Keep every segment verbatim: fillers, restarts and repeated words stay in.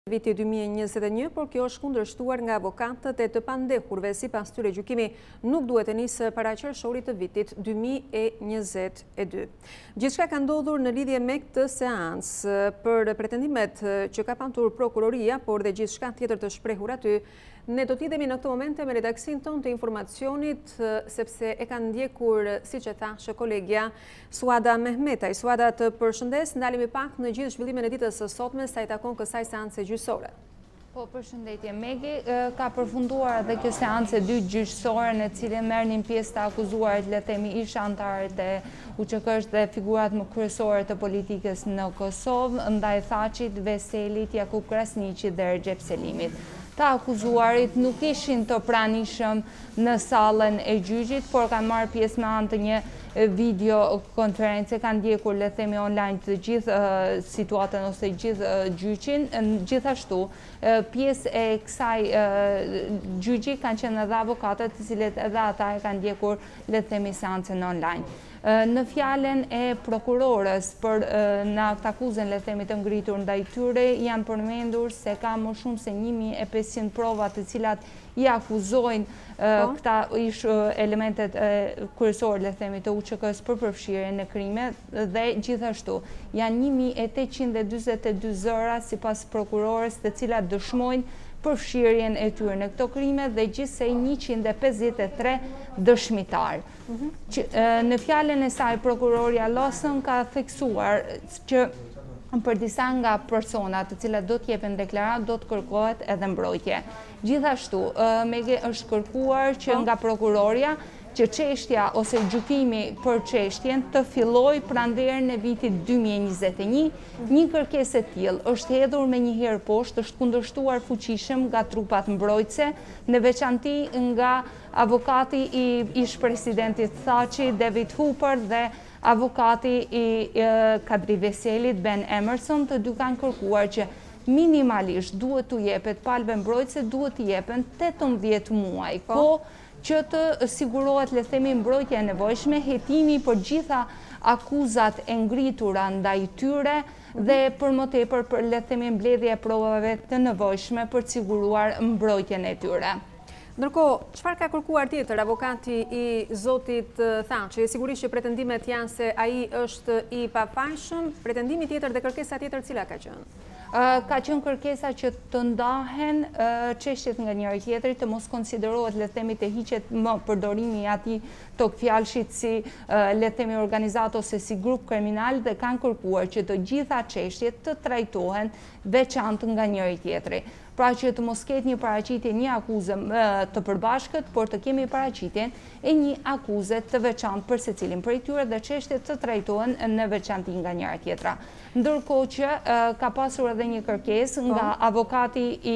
Viti dy mijë e njëzet e një, por kjo është kundërshtuar nga avokatët e të pandehurve, sipas tyre gjykimi nuk duhet të nisë para qershorit të vitit dy mijë e njëzet e dy. Gjithçka ka ndodhur në lidhje me këtë seancë për pretendimet që ka pantur prokuroria, por dhe gjithçka tjetër të shprehur aty. Ne do t'idemi në këtë momente me redaksin ton të informacionit, sepse e kanë ndjekur, siç e thashë kolegja Suada Mehmetaj. Suada, të përshëndes, ndalemi pak në gjithë zhvillimin e ditës së sotme sa i takon kësaj seance gjyqësore. Po, përshëndetje, Megi, ka përfunduar edhe kjo seancë dy gjyqësore në cilën merrnin pjesë të akuzuarit, le të themi ish anëtarët e U Q K-sht dhe figurat më kryesore të politikës në Kosovë, ndaj Thaçit, Veselit, Jakub Krasniqit dhe Recep Selimit. Të akuzuarit nuk ishin të pranishëm në sallën e gjyqit, por kanë marrë pjesë me anë të një video konference, kanë ndjekur, le të themi, online të gjithë uh, situatën ose gjithë uh, gjyqin. Gjithashtu, uh, pjesë e kësaj uh, gjyqi kanë qenë edhe avokatët, të cilët edhe ata e kanë ndjekur, le të themi, seancën online. Në fjalen e prokurorës për në këtë akuzën, le të themi, të ngritur ndaj tyre, janë përmendur se ka më shumë se një mijë e pesëqind prova të cilat i akuzojnë këta ish elementet kryesore, le të themi, të U Q K-s për përfshirje në krime, dhe gjithashtu janë një mijë e tetëqind e dyzet e dy zëra sipas prokurorës, të cilat dëshmojnë përfshirjen e tyre në këto krime dhe gjithsej njëqind e pesëdhjetë e tre dëshmitar. Mm-hmm. Në fjalen e saj, prokuroria Lawson ka theksuar që për disa nga personat të cilat do t'jepen deklarat, do të kërkohet edhe mbrojtje. Gjithashtu, Mege, është kërkuar që nga prokuroria që çështja ose gjykimi për çështjen të filloj pranverën e vitit dy mijë e njëzet e një. Një kërkesë e tillë është hedhur me një herë poshtë, është kundërshtuar fuqishëm nga trupat mbrojtëse, në veçanti nga avokati i ish presidentit Thaçi, David Hooper, dhe avokati i Kadri Veselit, Ben Emerson, të dy kanë kërkuar që minimalisht duhet t'u jepet palëve mbrojtëse, duhet t'i jepen tetëmbëdhjetë muaj. Ko që të sigurohet, le të themi, mbrojtja e nevojshme, hetimi për gjitha akuzat e ngritura ndaj tyre dhe për më tepër për, le të themi, mbledhje e provave të nevojshme për të siguruar mbrojtjen e tyre. Ndërkohë, çfarë ka kërkuar tjetër avokati i zotit Thaçi? Sigurisht që pretendimet janë se ai është i pafajshëm, pretendimi tjetër dhe kërkesa tjetër cila ka qenë? Ka qenë kërkesa që të ndahen çështjet nga njëri tjetri, të mos konsiderohet, le të themi, të hiqet më përdorimi i atij tok fjalshit si, le të themi, organizatë ose si grup kriminal, dhe kanë kërkuar që të gjitha çështjet të trajtohen veçantë nga njëri tjetri. Pra që të mos ketë një paraqitje, një akuzë të përbashkët, por të kemi paraqitjen e një akuze të veçantë për secilin prej tyre dhe çështjet të trajtohen në veçanti nga njëra tjetra. Ndërkohë që ka pasur edhe një kërkesë nga avokati i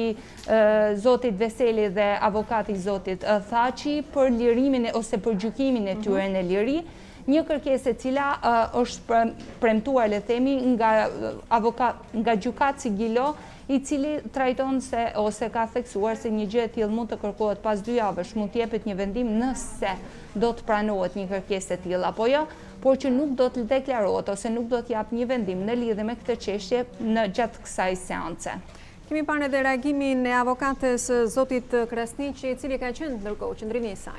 zotit Veseli dhe avokati i zotit Thaçi për lirimin ose për gjykimin e tyre në liri, një kërkesë e cila është premtuar, le të themi, nga avokat, nga gjykatësi Gilo, i cili trajton se ose ka theksuar se një gjë e tillë mund të kërkohet pas dy javësh, mund të jepet një vendim nëse do të pranohet një kërkesë e tillë apo jo, por që nuk do të deklarohet ose nuk do të jap një vendim në lidhje me këtë çështje në gjatë kësaj seance. Kemi parë edhe reagimin e avokates zotit Krasniqi, i cili ka qenë ndërkohë qëndrimi i saj.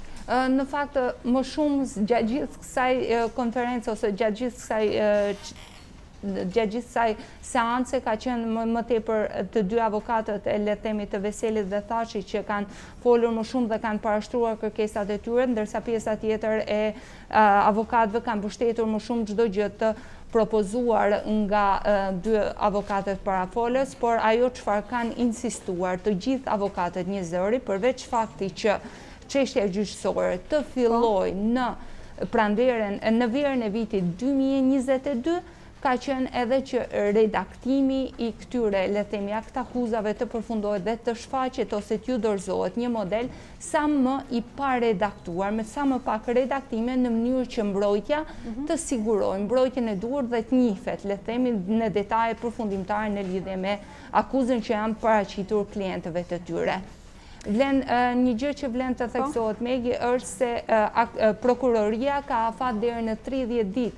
Në fakt, më shumë gjatë gjithë kësaj konferencë ose gjatë gjithë kësaj gjatë gjithë kësaj seance ka qenë më, më tepër të dy avokatët e, le të themi, të Veselit dhe Thaçit që kanë folur më shumë dhe kanë parashtruar kërkesat e tyre, ndërsa pjesa tjetër e uh, avokatëve kanë mbështetur më shumë çdo gjë të propozuar nga uh, dy avokatët parafolës, por ajo çfarë kanë insistuar të gjithë avokatët një zëri, përveç fakti që çështja gjyqësore të fillojë në pranverën në verën e vitit dy mijë e njëzet e dy, ka qenë edhe që redaktimi i këtyre, le të themi, akt akuzave të përfundohet dhe të shfaqet ose t'ju dorëzohet një model sa më i paredaktuar, me sa më pak redaktime në mënyrë që mbrojtja të sigurojë mbrojtjen e duhur dhe të njihet, le të themi, në detaje përfundimtare në lidhje me akuzën që janë paraqitur klientëve të tyre. Vlen, një gjë që vlen të theksohet, Megi, është se prokuroria ka afat deri në tridhjetë ditë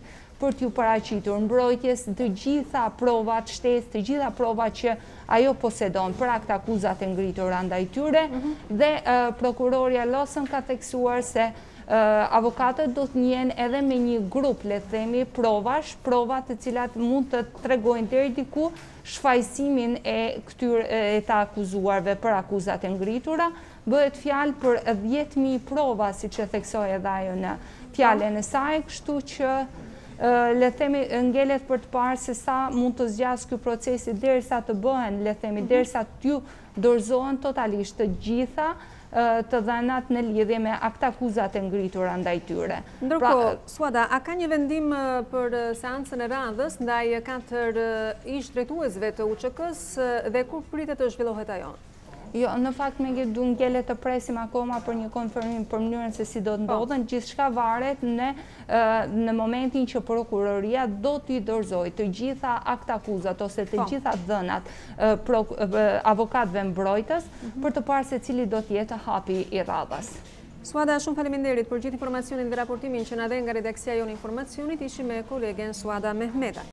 për t'ju paraqitur mbrojtjes të gjitha provat shtesë, të gjitha provat që ajo posedon për akt akuzat e ngritura ndaj tyre, dhe prokuroria Lawson ka theksuar se avokatët do të njen edhe me një grup, le të themi, provash, provat të cilat mund të tregojnë deri diku shfaqsimin e këtyre e të akuzuarve për akuzat e ngritura. Bëhet fjalë për dhjetë mijë prova, siç e theksoi edhe ajo në fjalën e saj, kështu që le të themi ngelet për të parë se sa mund të zgjas ky procesi derisa të bëhen, le të themi, derisa t'ju dorëzohen totalisht të gjitha të dhënat në lidhje me akt akuzat e ngritura ndaj tyre. Ndërkohë, Suada, a ka një vendim për seancën e radhës ndaj katër ish drejtuesve të U Ç K-s dhe kur pritet të zhvillohet ajo? Jo, në fakt me gjithë du ngele të presim akoma për një konfirmim për mënyrën se si do të ndodhen, gjithë shka varet në, në momentin që prokuroria do t'i dorëzoj të gjitha akt akuzat ose të gjitha dhënat avokatëve mbrojtës për të parë se cili do t'jetë hapi i radhës. Suada, shumë faleminderit për gjithë informacionin dhe raportimin që na dhe nga redaksia jonë informacionit, ishim me kolegen Suada Mehmeta.